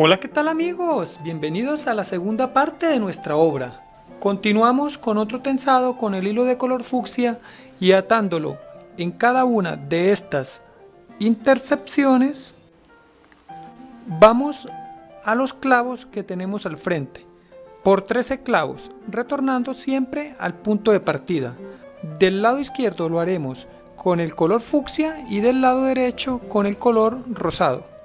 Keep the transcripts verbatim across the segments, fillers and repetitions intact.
Hola, ¿qué tal amigos? Bienvenidos a la segunda parte de nuestra obra. Continuamos con otro tensado con el hilo de color fucsia y atándolo en cada una de estas intercepciones, vamos a los clavos que tenemos al frente, por trece clavos, retornando siempre al punto de partida. Del lado izquierdo lo haremos con el color fucsia y del lado derecho con el color rosado.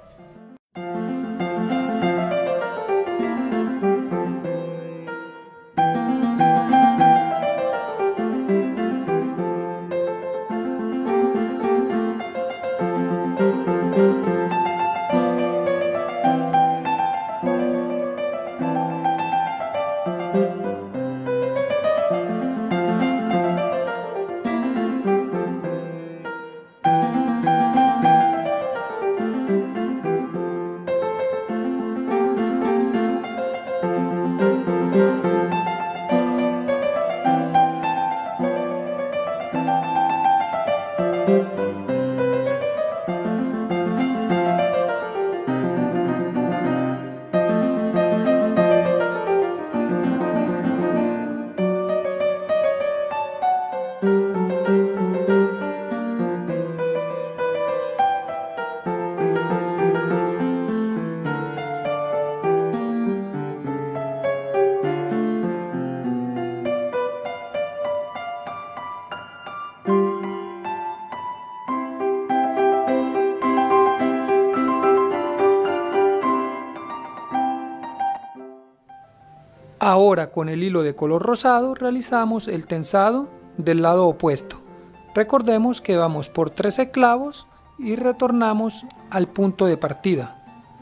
Ahora con el hilo de color rosado realizamos el tensado del lado opuesto. Recordemos que vamos por trece clavos y retornamos al punto de partida.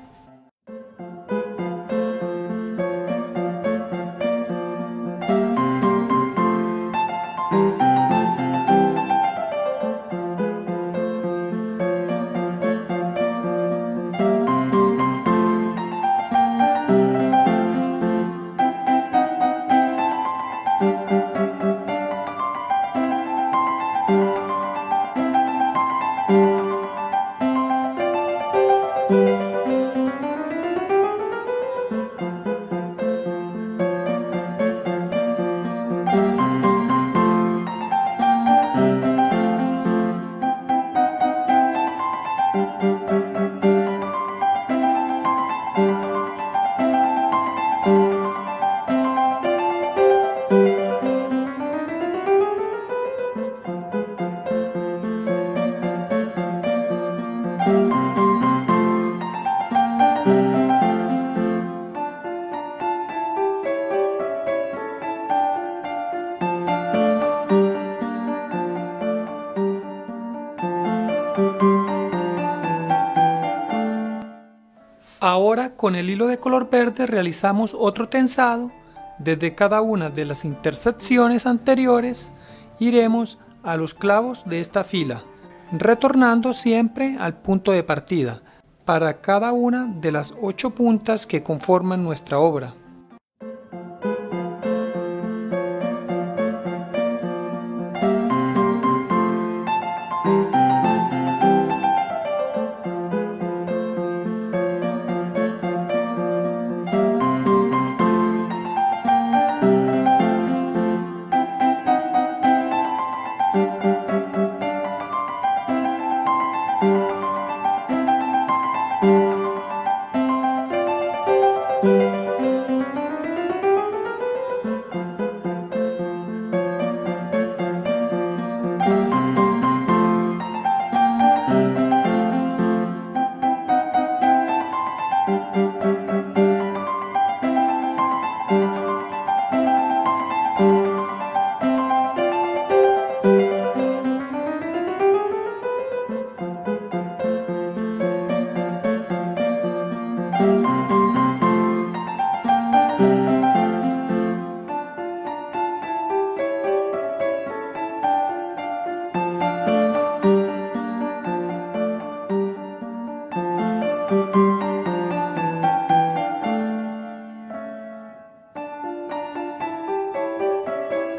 Ahora con el hilo de color verde realizamos otro tensado. Desde cada una de las intersecciones anteriores iremos a los clavos de esta fila, retornando siempre al punto de partida para cada una de las ocho puntas que conforman nuestra obra.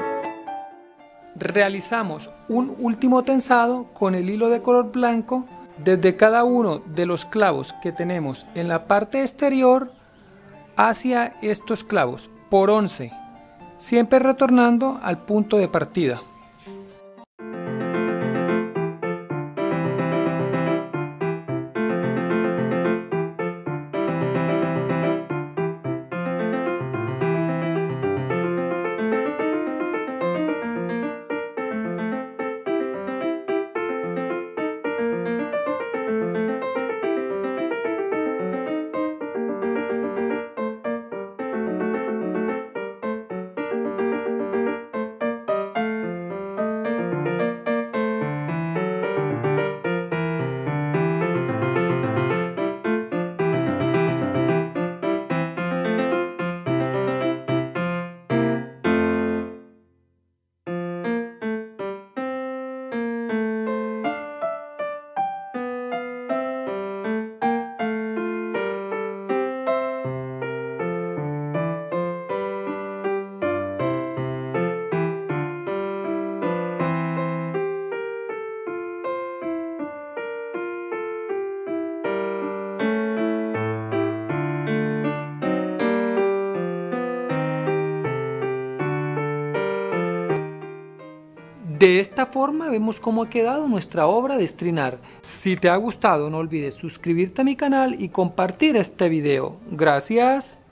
Realizamos un último tensado con el hilo de color blanco desde cada uno de los clavos que tenemos en la parte exterior hacia estos clavos por once, siempre retornando al punto de partida. De esta forma vemos cómo ha quedado nuestra obra de estrinar. Si te ha gustado, no olvides suscribirte a mi canal y compartir este video. Gracias.